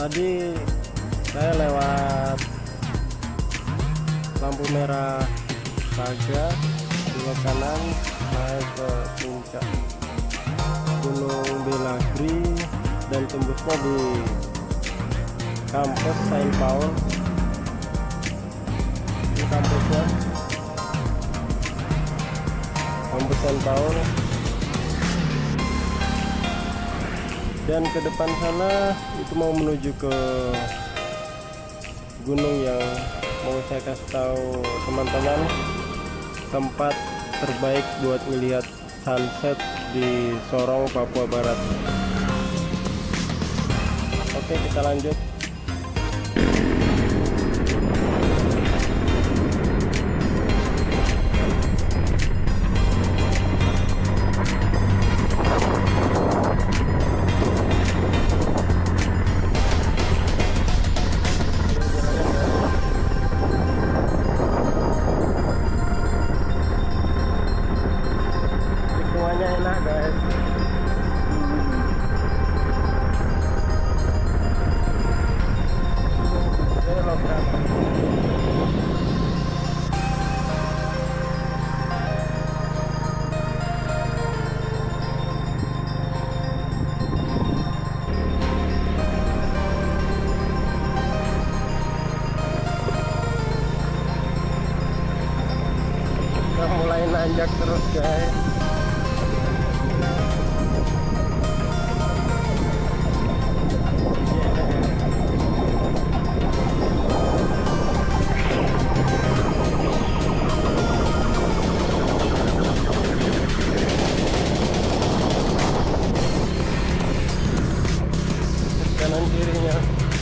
Tadi saya lewat lampu merah Saga, belok kanan naik ke puncak Gunung Belagri dan tembusnya di kampus Saint Paul. Ini kampusnya, kampus Saint Paul. Dan ke depan sana itu mau menuju ke gunung yang mau saya kasih tahu teman-teman, tempat terbaik buat melihat sunset di Sorong, Papua Barat. Oke, kita lanjut. Enak guys. Udah mulai nanjak terus guys. Kanan kirinya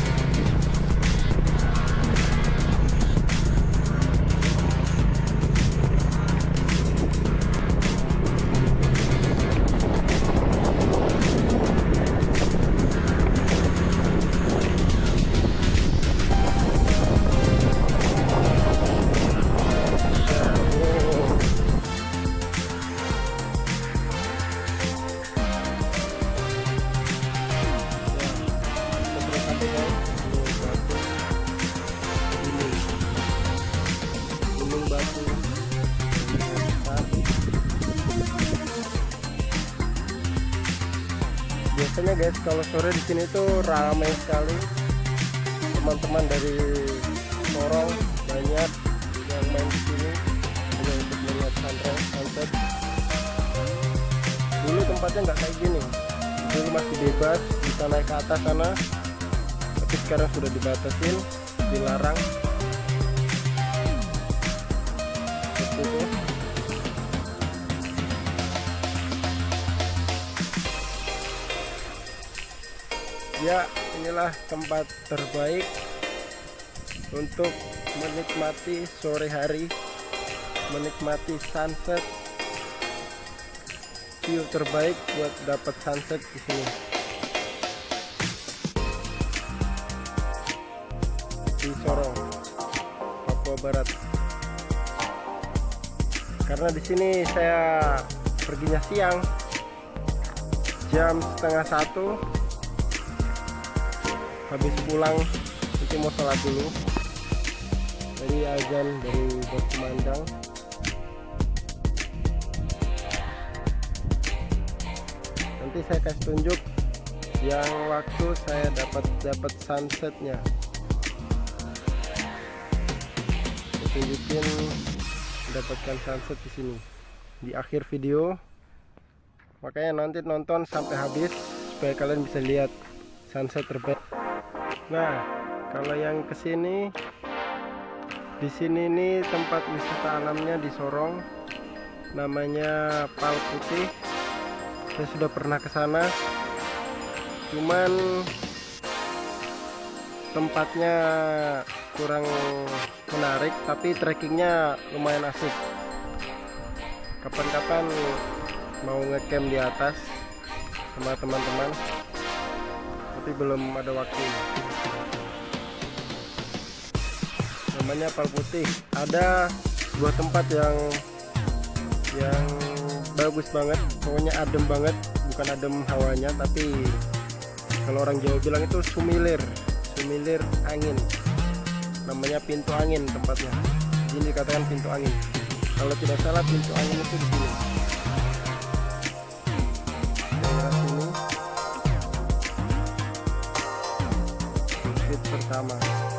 Gunung Batu. Biasanya guys kalau sore di sini tuh ramai sekali, teman-teman dari Sorong banyak yang main di sini hanya untuk melihat sunset. Dulu tempatnya nggak kayak gini, dulu masih bebas bisa naik ke atas sana, tapi sekarang sudah dibatasin, dilarang. Seperti itu. Ya, inilah tempat terbaik untuk menikmati sore hari, menikmati sunset. View terbaik buat dapat sunset di sini. Di Sorong, Papua Barat. Karena di sini saya perginya siang, jam 12:30. Habis pulang nanti mau sholat dulu. Dari azan dari berkumandang. Nanti saya kasih tunjuk yang waktu saya dapat sunsetnya. Saya tunjukin mendapatkan sunset di sini di akhir video. Makanya nanti nonton sampai habis supaya kalian bisa lihat sunset terbaik. Nah, kalau yang kesini, di sini nih tempat wisata alamnya di Sorong, namanya Pal Putih. Saya sudah pernah ke sana, cuman tempatnya kurang menarik, tapi trekkingnya lumayan asik. Kapan-kapan mau ngecamp di atas sama teman-teman, tapi belum ada waktu. Namanya Pal Putih. Ada dua tempat yang bagus banget, pokoknya adem banget, bukan adem hawanya, tapi kalau orang Jawa bilang itu sumilir. Semilir angin, namanya pintu angin tempatnya. Ini dikatakan pintu angin. Kalau tidak salah pintu angin itu di sini. Daerah sini. Bukit pertama.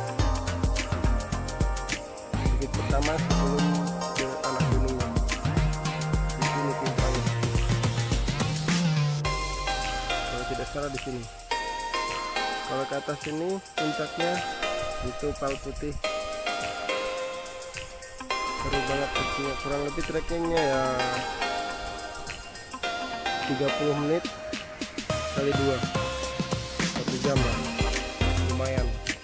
Bukit pertama sebelum ke anak gunungnya. Di sini pintu angin. Kalau tidak salah di sini. Kalau ke atas sini puncaknya itu Pal Putih. Seru banget trekkingnya, kurang lebih trekkingnya ya 30 menit kali 2 1 jam lah, lumayan.